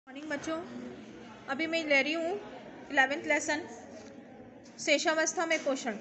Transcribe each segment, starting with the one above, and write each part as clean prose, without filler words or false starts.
Morning बच्चों, अभी मैं ले रही हूँ 11th लेसन शेषावस्था में पोषण।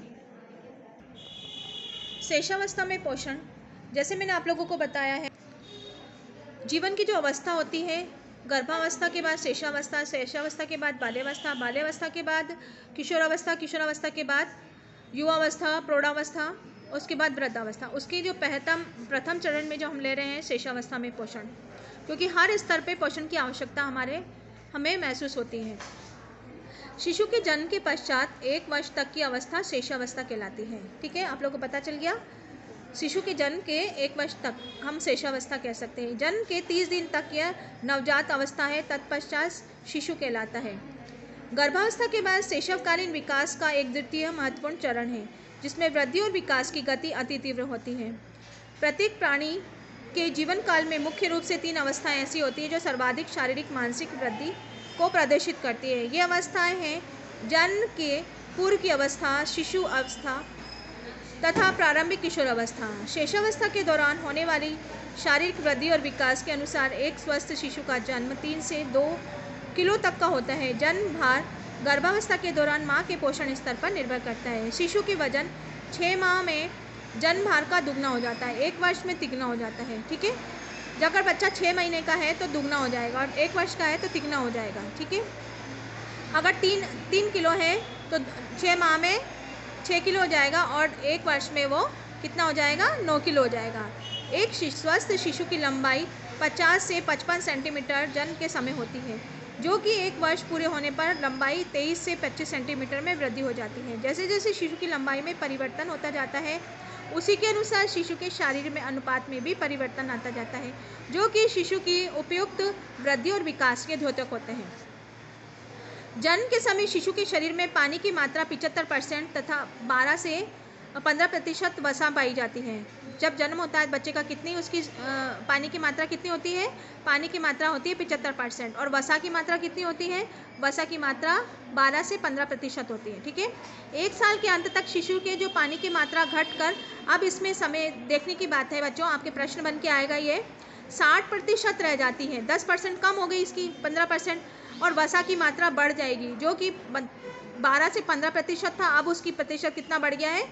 शेषावस्था में पोषण, जैसे मैंने आप लोगों को बताया है, जीवन की जो अवस्था होती है, गर्भावस्था के बाद शेषावस्था, शेषावस्था के बाद बाल्यावस्था, बाल्यावस्था के बाद किशोरावस्था, किशोरावस्था के बाद युवावस्था, प्रौढ़ावस्था, उसके बाद वृद्धावस्था। उसके जो प्रथम चरण में जो हम ले रहे हैं शेषावस्था में पोषण, क्योंकि हर स्तर पे पोषण की आवश्यकता हमें महसूस होती है। शिशु के जन्म के पश्चात 1 वर्ष तक की अवस्था शेषावस्था कहलाती है। ठीक है, आप लोगों को पता चल गया। शिशु के जन्म के 1 वर्ष तक हम शेषावस्था कह सकते हैं। जन्म के 30 दिन तक यह नवजात अवस्था है, तत्पश्चात शिशु कहलाता है। गर्भावस्था के बाद शैशवकालीन विकास का एक द्वितीय महत्वपूर्ण चरण है, जिसमें वृद्धि और विकास की गति अति तीव्र होती है। प्रत्येक प्राणी के जीवन काल में मुख्य रूप से 3 अवस्थाएं ऐसी होती हैं जो सर्वाधिक शारीरिक मानसिक वृद्धि को प्रदर्शित करती है। ये अवस्थाएं हैं जन्म के पूर्व की अवस्था, शिशु अवस्था तथा प्रारंभिक किशोर अवस्था। शेषावस्था के दौरान होने वाली शारीरिक वृद्धि और विकास के अनुसार एक स्वस्थ शिशु का जन्म 3 से 2 किलो तक का होता है। जन्म भार गर्भावस्था के दौरान माँ के पोषण स्तर पर निर्भर करता है। शिशु के वजन 6 माह में जन्म भार का दुगना हो जाता है, 1 वर्ष में तिगना हो जाता है। ठीक है, अगर बच्चा 6 महीने का है तो दुगना हो जाएगा और 1 वर्ष का है तो तिगना हो जाएगा। ठीक है, अगर 3 किलो है तो 6 माह में 6 किलो हो जाएगा और 1 वर्ष में वो कितना हो जाएगा, 9 किलो हो जाएगा। एक स्वस्थ शिशु की लंबाई 50 से 55 सेंटीमीटर जन्म के समय होती है, जो कि 1 वर्ष पूरे होने पर लंबाई 23 से 25 सेंटीमीटर में वृद्धि हो जाती है। जैसे जैसे शिशु की लंबाई में परिवर्तन होता जाता है, उसी के अनुसार शिशु के शरीर में अनुपात में भी परिवर्तन आता जाता है, जो कि शिशु की उपयुक्त वृद्धि और विकास के द्योतक होते हैं। जन्म के समय शिशु के शरीर में पानी की मात्रा 75% तथा 12 से 15% वसा पाई जाती है। जब जन्म होता है बच्चे का, कितनी उसकी पानी की मात्रा कितनी होती है? पानी की मात्रा होती है 75% और वसा की मात्रा कितनी होती है? वसा की मात्रा 12 से 15% होती है। ठीक है, 1 साल के अंत तक शिशु के जो पानी की मात्रा घटकर, अब इसमें समय देखने की बात है बच्चों, आपके प्रश्न बन के आएगा ये, 60% रह जाती है। 10% कम हो गई इसकी, 15%, और वसा की मात्रा बढ़ जाएगी, जो कि 12 से 15% था, अब उसकी प्रतिशत कितना बढ़ गया है?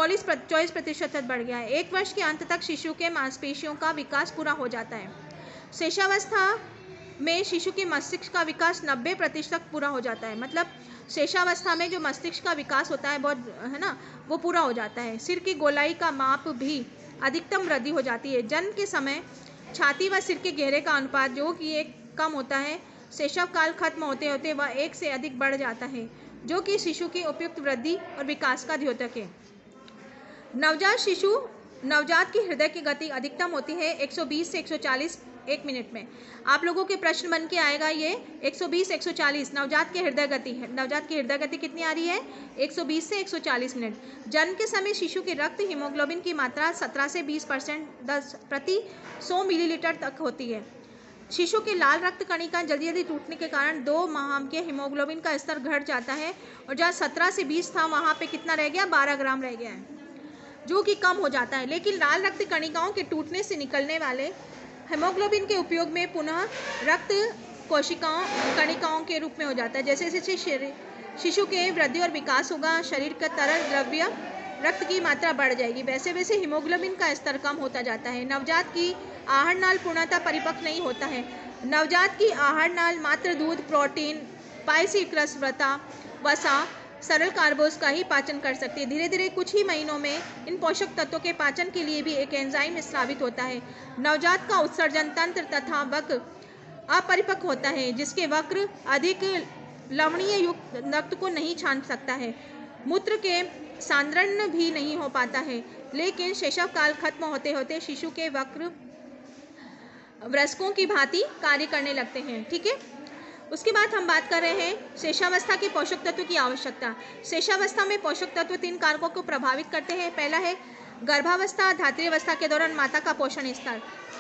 24% बढ़ गया है। 1 वर्ष के अंत तक शिशु के मांसपेशियों का विकास पूरा हो जाता है। शेषावस्था में शिशु के मस्तिष्क का विकास 90% पूरा हो जाता है। मतलब शेषावस्था में जो मस्तिष्क का विकास होता है बहुत है ना, वो पूरा हो जाता है। सिर की गोलाई का माप भी अधिकतम वृद्धि हो जाती है। जन्म के समय छाती व सिर के घेरे का अनुपात जो कि एक कम होता है, शैशव काल खत्म होते होते वह 1 से अधिक बढ़ जाता है, जो कि शिशु की उपयुक्त वृद्धि और विकास का द्योतक है। नवजात की हृदय की गति अधिकतम होती है 120 से 140 1 मिनट में। आप लोगों के प्रश्न बन के आएगा ये 120-140 नवजात की हृदय गति है। नवजात की हृदय गति कितनी आ रही है? 120 से 140 मिनट। जन्म के समय शिशु के रक्त हीमोग्लोबिन की मात्रा 17 से 20% प्रति 100 मिलीलीटर तक होती है। शिशु के लाल रक्त कणिका जल्दी जल्दी टूटने के कारण 2 माह के हीमोग्लोबिन का स्तर घट जाता है और जहाँ 17 से 20 था वहाँ पे कितना रह गया? 12 ग्राम रह गया है, जो कि कम हो जाता है। लेकिन लाल रक्त कणिकाओं के टूटने से निकलने वाले हीमोग्लोबिन के उपयोग में पुनः रक्त कोशिकाओं कणिकाओं के रूप में हो जाता है। जैसे जैसे शिशु के वृद्धि और विकास होगा, शरीर का तरल द्रव्य रक्त की मात्रा बढ़ जाएगी, वैसे वैसे हीमोग्लोबिन का स्तर कम होता जाता है। नवजात की आहार नाल पूर्णतः परिपक्व नहीं होता है। नवजात की आहार नाल मात्र दूध, प्रोटीन, पाइसिक रस, वसा, सरल कार्बोज का ही पाचन कर सकती है। धीरे धीरे कुछ ही महीनों में इन पोषक तत्वों के पाचन के लिए भी एक एंजाइम स्रावित होता है। नवजात का उत्सर्जन तंत्र तथा वक्र अपरिपक्व होता है, जिसके वक्र अधिक लवणीय युक्त रक्त को नहीं छान सकता है। मूत्र के सांद्रण भी नहीं हो पाता है। लेकिन शैशव काल खत्म होते होते शिशु के वक्र वृषकों की भांति कार्य करने लगते हैं। ठीक है, उसके बाद हम बात कर रहे हैं शेषावस्था के पोषक तत्व की आवश्यकता। शेषावस्था में पोषक तत्व 3 कारकों को प्रभावित करते हैं। पहला है गर्भावस्था, धात्री अवस्था के दौरान माता का पोषण स्तर,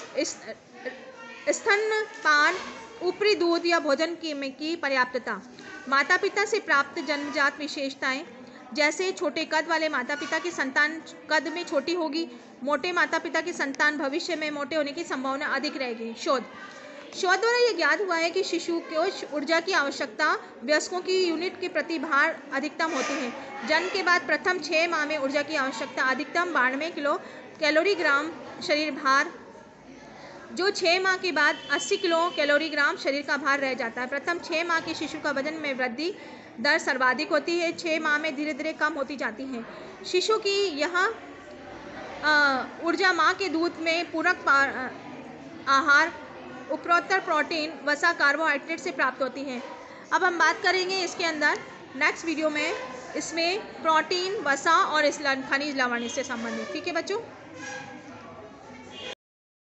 स्तनपान, ऊपरी दूध या भोजन की पर्याप्तता, माता पिता से प्राप्त जन्मजात विशेषताएं, जैसे छोटे कद वाले माता पिता की संतान कद में छोटी होगी, मोटे माता पिता की संतान भविष्य में मोटे होने की संभावना अधिक रहेगी। शोध, शोध द्वारा यह ज्ञात हुआ है कि शिशु को ऊर्जा की आवश्यकता वयस्कों की यूनिट के प्रति भार अधिकतम होती है। जन्म के बाद प्रथम 6 माह में ऊर्जा की आवश्यकता अधिकतम 92 किलो कैलोरी ग्राम शरीर भार, जो 6 माह के बाद 80 किलो कैलोरी ग्राम शरीर का भार रह जाता है। प्रथम 6 माह के शिशु का वजन में वृद्धि दर सर्वाधिक होती है, 6 माह में धीरे धीरे कम होती जाती है। शिशु की यह ऊर्जा माँ के दूध में पूरक आहार, उपरोत्तर प्रोटीन, वसा, कार्बोहाइड्रेट से प्राप्त होती है। अब हम बात करेंगे इसके अंदर नेक्स्ट वीडियो में, इसमें प्रोटीन, वसा और खनिज लवण इससे संबंधित। ठीक है बच्चों।